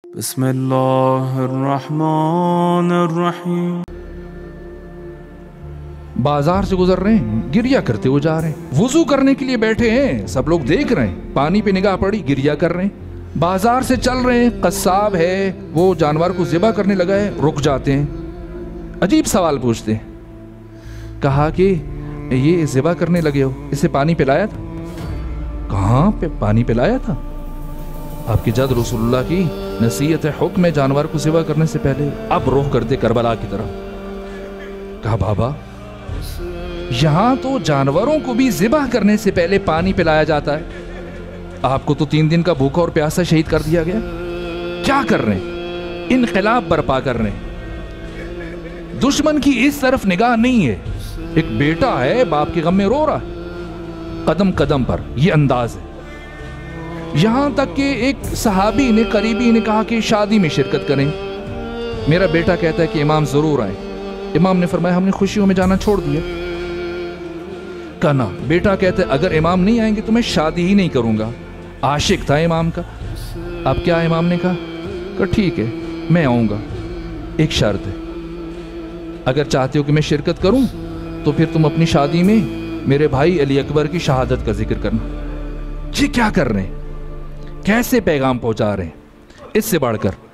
बिस्मिल्लाहिर्रहमानिर्रहीम। बाजार से गुजर रहे हैं, गिरिया करते हुए जा रहे हैं। वुजू करने के लिए बैठे हैं, सब लोग देख रहे हैं, पानी पे निगाह पड़ी, गिरिया कर रहे हैं। बाजार से चल रहे हैं, कस्साब है वो जानवर को ज़िबा करने लगा है, रुक जाते हैं, अजीब सवाल पूछते हैं। कहा कि ये ज़िबा करने लगे हो, इसे पानी पिलाया था? कहाँ पे पानी पिलाया था? आपकी जद रसूलुल्लाह की नसीहत है, हुक्म है जानवर को ज़िबा करने से पहले। अब रुख कर दे करबला की तरफ। कहा बाबा यहाँ तो जानवरों को भी ज़िबा करने से पहले पानी पिलाया जाता है, आपको तो 3 दिन का भूखा और प्यासा शहीद कर दिया गया। क्या कर रहे हैं? इनकलाब बर्पा कर रहे हैं। दुश्मन की इस तरफ निगाह नहीं है। एक बेटा है, बाप के गम में रो रहा है, कदम कदम पर ये अंदाज है। यहां तक कि एक सहाबी ने, करीबी ने कहा कि शादी में शिरकत करें। मेरा बेटा कहता है कि इमाम जरूर आए। इमाम ने फरमाया हमने खुशियों में जाना छोड़ दिया। कहा ना, बेटा कहता है अगर इमाम नहीं आएंगे तो मैं शादी ही नहीं करूंगा। आशिक था इमाम का। अब क्या इमाम ने कहा ठीक है मैं आऊंगा, एक शर्त है, अगर चाहते हो कि मैं शिरकत करूं तो फिर तुम अपनी शादी में मेरे भाई अली अकबर की शहादत का जिक्र करना। ये क्या कर रहे हैं, कैसे पैगाम पहुंचा रहे हैं? इससे बढ़कर